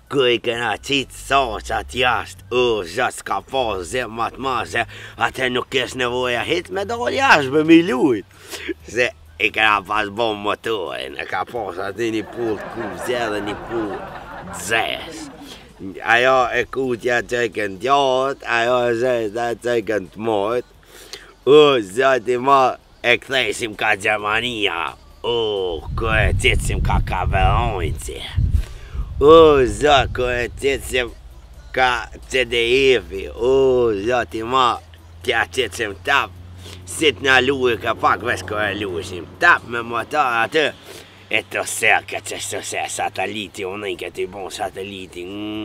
ku I kena qitë saqat jashtë, o, gjatë s'ka pas zemmat ma, se atë nuk kesh nevoja hit me dal jashtë me mi lujt. Se I kena pas bon motorin, e ka pas atë një pull ku zedhe një pull dzes. Ajo e kutja që I kënë djatë, ajo e zezda që I kënë të mojtë. O, zati ma, e kthejsim ka Gjermania. O, ku e cicim ka Kaberonci. O, zat, ku e cicim ka C D F-i. O, zati ma, tja cicim tap. Sit na luj ka pak vesh ku e lujshim. Tap me motor atë. E të serke që shtë se sateliti, unë I këti bon sateliti.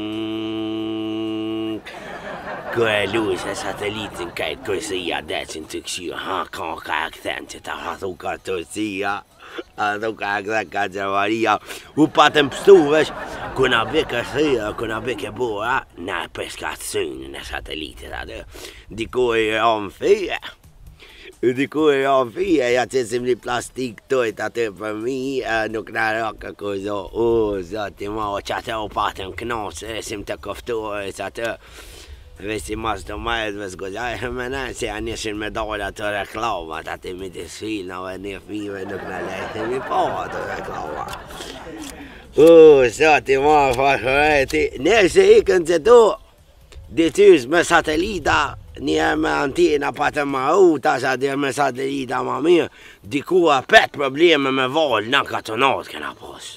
Mm. Ku e luj se satelitin ka I kërësia decin të këshirë. Ha, ka ka e këthen që ta hathu ka tërësia. Ato ka e këthen ka Gjermania. U patëm pështu vesh, ku na beke thyrë, ku na beke bora, na e preska të synë në satelitit atë. Diko I ram fije. Diko I ram fije, ja qesim një plastik tojt atë për mi, nuk na raka kozo. O, zati ma, o që atë u patëm knasë, esim të koftuarës atë. Vesi mas të majët vës gojaj me ne, se ja nishin me dole atë reklamat, atë mi të sfilnave, një fmive nuk në lejtë mi po atë reklamat. O, zati ma, fashëreti, nëse ikën që tu, ditys me satelita, një me antena pa të maru, tasha dhe me satelita ma mirë, diku a pet probleme me val, në katonat këna pas.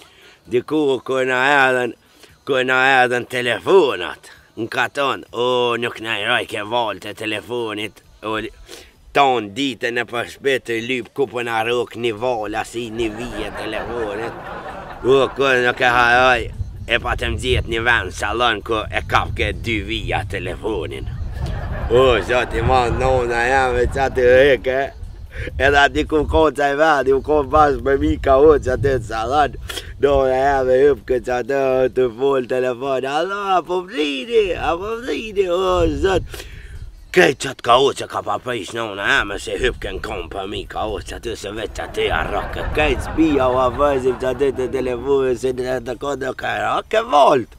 Diku këna erdhen, këna erdhen telefonat, në katon, o, nuk në I rajke val të telefonit, o, ton ditën e përshpet të lyp kupën a ruk një val, asi një vije telefonit, o, kënë nuk e haraj, e pa të mgjet një vend salon, ku e kapke dy vija telefonin. O, zoti ma, nona jam e qatë reke, edhe ati ku konë qaj vedi, u konë bashkë me mi ka o që atë të salon, nona jam e hypke që atë të full telefon, alo, apo vrini, apo vrini, o, zot. Kej qatë ka o që ka paprish nona jam e se hypke në konë për mi ka o që atë se veç që atë a rake, kej zbija u avëzim që atë të telefonin, se në të kodë ka rake volt.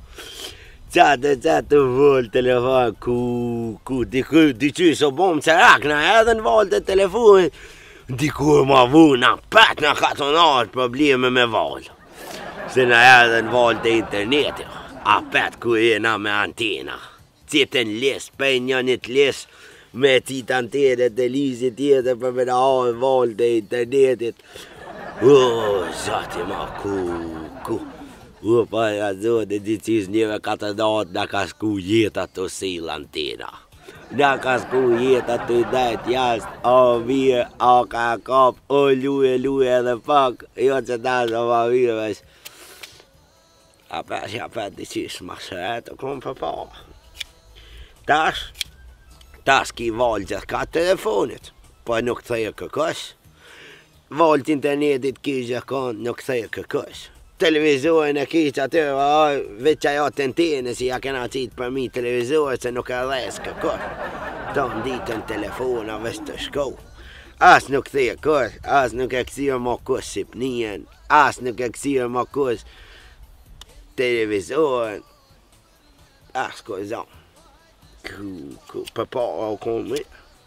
Qatë, qatë vol telefon, ku, ku, diku, diqy, so bom që rak, na edhe në vol të telefonin, dikur ma vu, na pet na katonat probleme me vol. Se na edhe në vol të internetit, a pet ku jena me antena. Citën lis, për një një të lis, me qitë antenet të lisit tjetër për me na hajë vol të internetit. O, zati ma, ku, ku. U, pa ja zote, dicis njëve katënat, na ka shku jeta të sil antena. Na ka shku jeta të dajt jashtë, a mirë, a ka kap, o luje, luje edhe pak, jo që ta shë ma mirë vesh. A pesh, ja pesh, dicis ma shëret, o kom për pa. Tash, tash ki val që ka telefonit, po nuk thejë këkësh. Val të internetit ki që kanë, nuk thejë këkësh. Televizorin e kishë atë, veç ajo të antene, si ja kena qitë për mi televizor, se nuk e dhes këkër. Ta në ditën telefona veç të shkoh. As nuk thejë kër, as nuk e kësirë ma kus Shqipnien, as nuk e kësirë ma kus televizorin. As ku zon. Ku, ku, për pa o komi.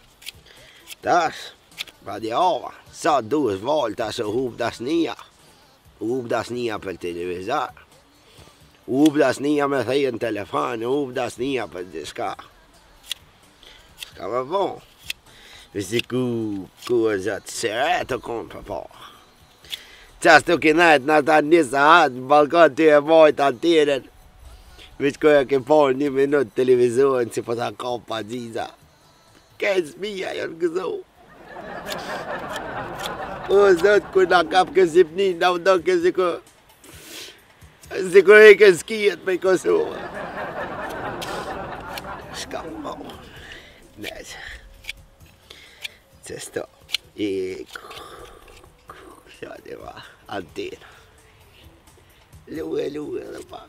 Tas, pa di ava, sa dues volta se hub das nia. Hub das nia për televizor. Hub das nia me thejën telefon, hub das nia për diska. Ska më bon. Visi ku, ku e zëtë seret të konë për pa. Qas të kinajt në ta njësa hatë, në balkon të e mojtë antenen. Visi ku e ke por një minut televizorin, si po ta ka pa gjiza. Kejtë smija jënë gëzo. O, zot, kur na kap ke Shqipni, na u do ke si ku... Si ku e ke skijet me Kosovë. Shka po. Nese. Se sto. I... Qa dhe va, antena. Lue, lue dhe pak.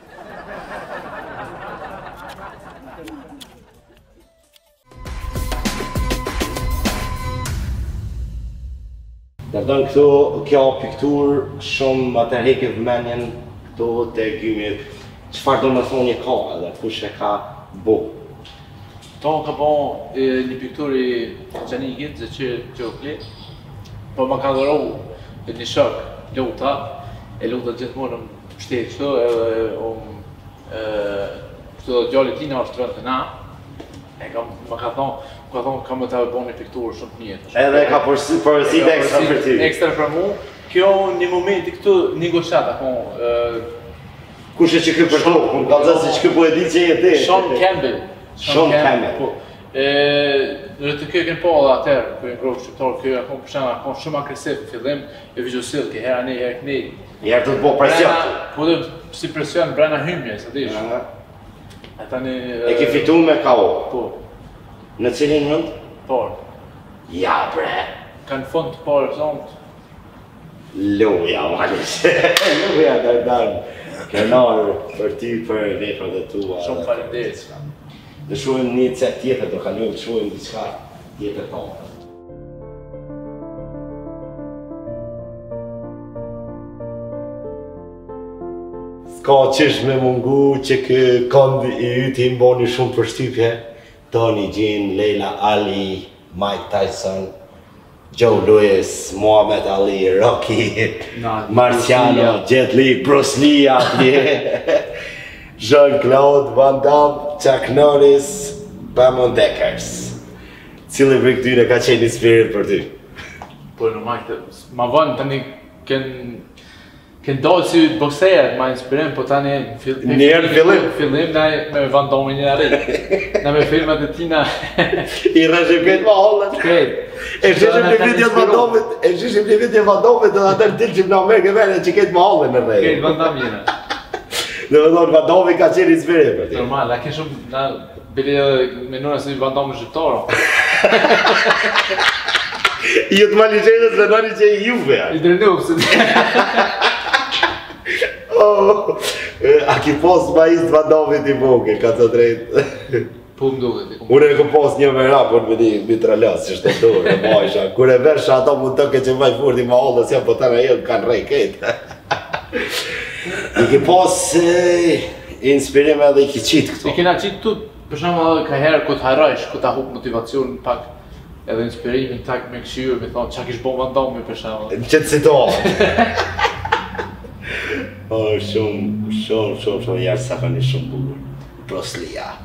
Dërdan këto, kjo piktur shumë atë heke vëmenjen këto të gjymit çfarë do më thoni ka edhe kush e ka bu? To ka bo një piktur i Gjanikit, Zeqir Gjokli, po ma ka dhëru një shok, Luta, e Luta gjithmonë më shtetë kështu, edhe um, kështu dhe djalli tina është rënë të na, e ka, ma ka thonë, ka thonë ka më të bo një pikturë shumë të mjetë. Edhe ka përësit ekstra për ty. Ekstra për mu, kjo një momenti këtu një goshat, ako... Kush e që këtë për shkru? Unë ka zë se që këtë po e di që e ti. Sean Campbell. Sean Campbell. Po. Në të kjo kënë po edhe atërë, kërë në grovë shqiptarë, kjo e konë përshana, konë shumë agresiv në fillim, e vizhosil, ke hera ne, herë këni. Jerë të të bo presion. Po dhe si presion, brena hymje, sa dish. E tani... E ke fitu me K O? Po. Në cilin rënd? Por. Ja bre. Kanë fund të parë, zonët. Loja, malish. Loja, dardan. Krenarë për ty, për veprat e tua. Shumë faleminderit. Dhe shohim një cet tjetër, do kalojmë të shohim diçka tjetër tonë. S'ka qesh me mungu që kë këndi i yti më boni shumë përshtypje. Tony Jin, Leila Ali, Mike Tyson, Joe Louis, Muhammad Ali, Rocky, Marciano, Jet Li, Bruce Lee atje. Jean-Claude Van Damme, Chuck Norris, Bamon Dekkers. Cili për këtyre ka qenë inspirit për ty? Po në majtë, ma vanë tani kënë kënë dollë si boksejet ma inspirim, po tani Njerë fillim? Fillim, na me Van Damme një arrit. Na me filmat e tina... I rëshim këtë ma hollën? Këtë. E shishim një video Van Damme, e shishim një video Van Damme dhe atër tilë që në Amerikë vene që këtë ma hollën në rejë. Këtë Van Damme jena. Dhe më thonë, Van Damme ka qenë inspirim për ti. Normal, la ke shumë, na bili edhe me nuna si Van Damme shqiptaro. Ju të maliqenës dhe nëri që i juve, ja. I drenu, pëse... A ki pos ma istë Van Damme t'i boke, ka të drejtë. Po më duke ti. Unë e ku pos një me rapur me një mitralas që shtë dorë, e majsha. Kure versha ato mund të ke që vaj furti ma hollës, ja po të në jelë kanë rej ketë. I ki pos inspirim edhe i ki qitë këto. I kena qitë tu, për shumë edhe ka herë ku t'harajsh, ku t'a hup motivacion pak edhe inspirimin tak me këshirë, me thonë qa kish bo Van Damme për shumë. Në qëtë situatë. O, shumë, shumë, shumë, shumë, jarë sa ka një shumë bugur. Bruce Lee, ja.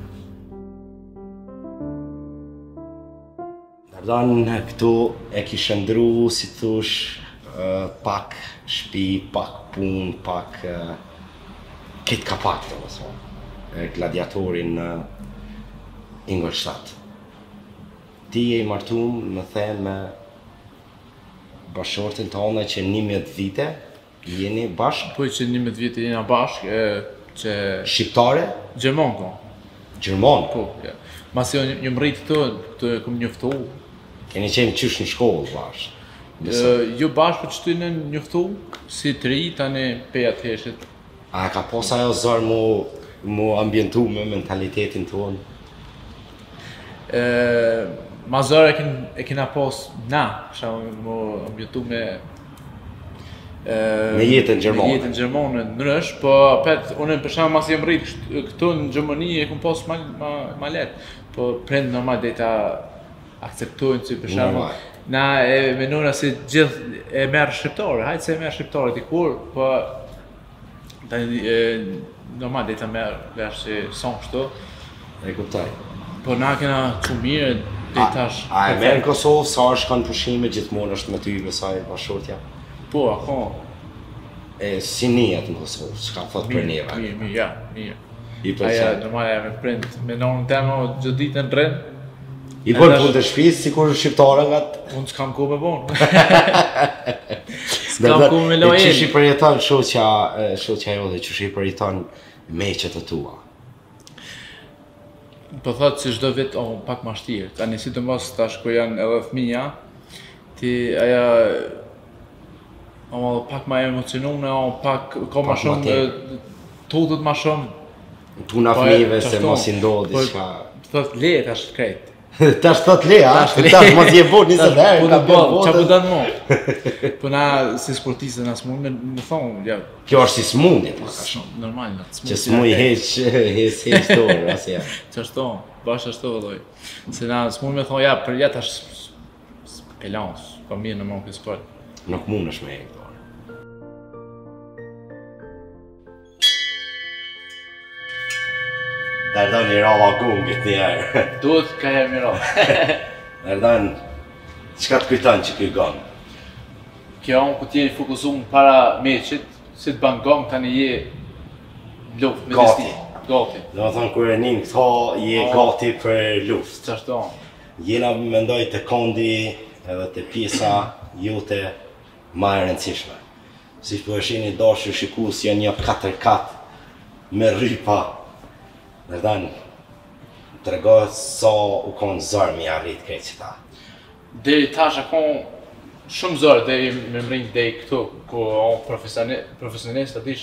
Dardan, këtu e ki shëndru, si thush, pak shpi, pak pun, pak... Kitë ka pak të mësë, gladiatorin në Ingolstadt. Ti e i martum, më them, me bashkëshortin tonë që njëmbëdhjetë vite, jeni bashkë? Po që njëmbëdhjetë vite jena bashkë, që... Shqiptare? Gjermon, ko. Gjermon? Po, ja. Mas jo një më rritë të, këtë e këmë njëftu. Keni qenë qysh në shkollë bashkë? Jo bashkë për që ty në njëftu, si të ri, tani peja të heshit. A ka posa ajo zërë mu, mu ambientu me mentalitetin tonë? Ma zërë e, e kena pos na, kësha mu ambientu me... Me jetën Gjermone? Me jetën Gjermone në rësh, po pet, unë për shumë mas jem rritë këtu në Gjermoni e kom pos ma, ma, ma letë. Po prendë normal dhe ta akceptojnë që për shumë... Na e menona si gjithë e merë shqiptare, hajtë se e merë shqiptare dikur, po... Tani, normal dhe ta merë vesh që son kështu. E kuptaj. Po na kena që mirë dhe tash... A e merë në Kosovë, sa është kanë pushime, gjithmonë është me ty besaj bashkëshortja? Po, ako... E si njët në Kosovë, që ka thot për njëve? Mirë, mirë, ja, mirë. I përqenë? Aja, normal e me prindë, me nonën tema gjithë ditë në rrënë. I bërë punë të shpisë, si kur shqiptare nga të... Unë s'kam ku me bonë. S'kam ku me lojeni. E qësh i përjeton shoqja, shoqja jo dhe qësh i përjeton meqet të tua? Po thotë që çdo vit o pak ma shtirë. Tani si të mos tash kur janë edhe fëmija, ti aja... O pak ma emocionune, o pak... Ka ma shumë... Tutët ma shumë... Tuna fëmijëve se mos i ndodhi po, qka... Thotë letë ashtë krejtë. Tash thot leja, tash mos je vot njëzet herë, Po ka të bërë bërë, qa po votën. danë mo? Po na, si sportistët, na s'mund me më thonë, ja, Kjo është si smundje, pa ka shumë. normal, na Që s'muj heq, heq, heq dorë, asë ja. Që ashtu, bashkë ashtu dhoj. Se na s'mund me thonë, ja, për jetë është pelans, pa mirë në më këtë sport. Nuk mund është me heq dorë. Dardan i rava gungit një herë. Duhet ka herë miro. Dardan, qka të kujtan që këj gong? Kjo unë këtë je fokusum para meqit, si të banë gong tani je luft me Gati. desti. Gati. Dhe më thonë, kërë e njën këto, je gati për luft. Që ashtu. Jena mendoj të kondi edhe të pjesa jote ma e rëndësishme. Si që po e shini dashur shikus janë një katër kat me rrypa. Dardan, të regohet sa u konë zërë mi arrit krejt që ta. Deri tash akon shumë zërë deri me mrinj deri këtu, ku on profesionist atish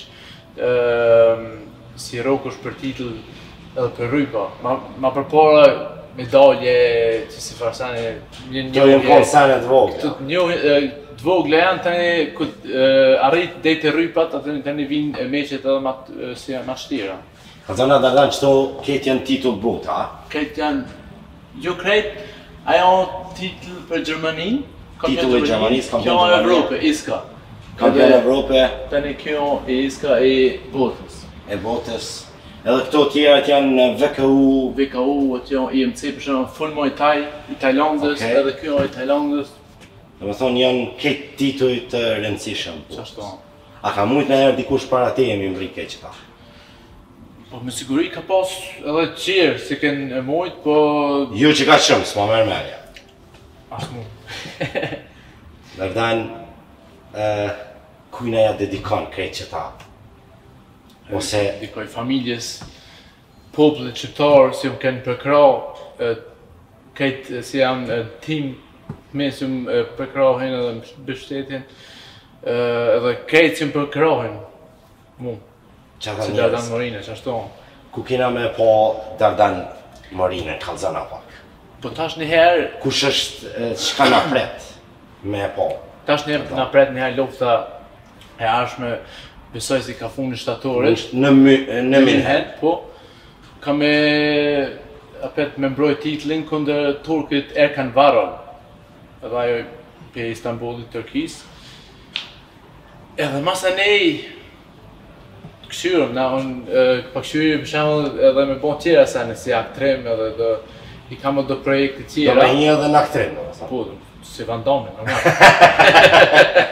si rokush për titël edhe për rrypa. Ma, ma përpara medalje që si farsane një Kjo jenë konë sene të vogë. Këtë një të vogla janë tani ku arrit deri te rrypat, atë tani vinë meqet edhe ma si ma shtira. Ka zona Dardan qëto ketë janë titull bota, a? Këtë janë, jo krejt, ajo titël për Gjermanin, Titulli i Gjermanisë, kampion Kjo Gjermania. Evropë, iska. Kampion Evrope Tani kjo e iska e botës. e botës. Edhe këto tjerat janë V K U, V K U, atë janë I M C, për shumë full Muay Thai, i Tajlandës, Okej. edhe kjo i Tajlandës, dhe më thonë janë ketë tituj të rëndësishëm. qashtu. A ka mujt në herë dikush para te jemi mbri keq që ta? Po me siguri ka pas edhe qirë, si kënë e mojt, po... Jo që ka shumë, s'ma merë merja. Ashtë mu. Dardan, uh, kujna ja dedikon krejt që ta? Ose, Dikoj familjes, popullit qiptarë, si më kënë përkra, këtë si janë e, tim, me si më e, përkrahin edhe më bështetin, e, edhe këtë si më përkrahin, mu, që ata si Dardan njërës, Morine, që ashtu. ku kina me po Dardan Morine, kalzana pak. Po tash një herë, Kush është, e, qka na pret me po? tash një herë na pret një herë lufta e arshme, besoj si ka fundi shtatorit, Në, my, në Minhen. Minhen, po, ka me apet me mbroj titlin kundër turkit Erkan Varal, edhe ajo pe Istanbulit, Turkis. Edhe masa nej këshyrëm, na unë pa këshyri për shembull edhe me bon tjera sa në si aktrim edhe dhe i kam edhe projekte Do tjera. me një edhe në aktrim, do me thonë. Po, si Van Damme, normal.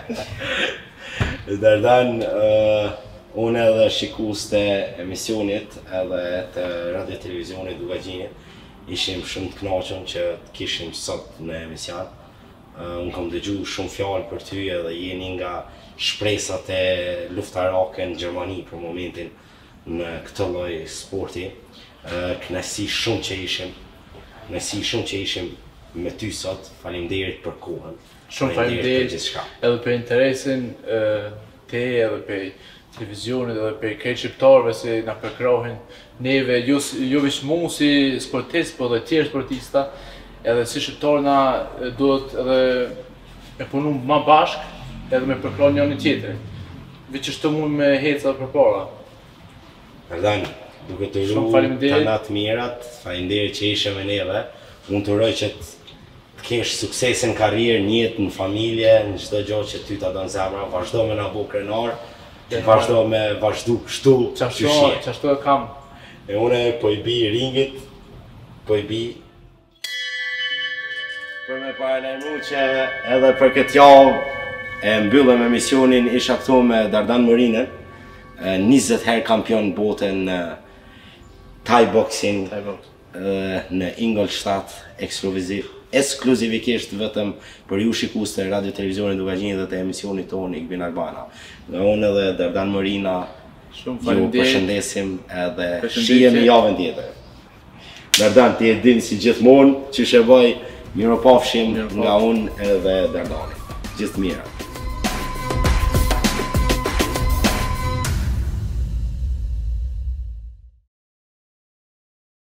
Dardan, uh, unë edhe shikus të emisionit edhe të radio televizionit Dugagjinit, ishim shumë të knaqën që të kishim sot në emision. Uh, unë kom dëgju shumë fjallë për ty edhe jeni nga shpresat e luftarake në Gjermani për momentin në këtë lloj sporti. Uh, Kënaqësi shumë që ishim, kënaqësi shumë që ishim me ty sot. Faleminderit për kohën. Shumë për faleminderit gjithçka. edhe për interesin e, te edhe për televizionit edhe për krejt shqiptarëve si na përkrohin neve, jo, jo veç mu si sportist, po dhe tjerë sportista, edhe si shqiptarë na e, duhet edhe me punu ma bashk edhe me përkrohin njëri tjetrin. Veç ashtu mund me heca përpara. Dardan, duke të Shumë ru faleminderit. të natë mirat, faleminderit që ishe me neve. Unë të uroj që të të kesh suksesin në karrierë, në jetë, në familje, në çdo gjë që ty ta don zemra, vazhdo me na bo krenar, vazhdo me vazhdu kështu Qashtu, qyshje. qashtu e kam. E une po i bi ringit, po i bi për me paralajmëru që edhe për këtë javë e mbyllëm emisionin isha këtu me Dardan Morinën, e, njëzet herë kampion bote në Thai boxing Thai box. e, në Ingolstadt, ekskluziv, ekskluzivikisht vetëm për ju shikues të radio televizionit Dugagjinit dhe të emisionit tonë Ikbin Albana. Dhe unë edhe Dardan Morina Shumë ju faleminderit. përshëndesim edhe Përshëndetje. shihemi javën tjetër. Dardan, ti e din si gjithmonë që shë bëj, miropafshim Mirupafshim. nga unë edhe Dardani. Gjithë mira.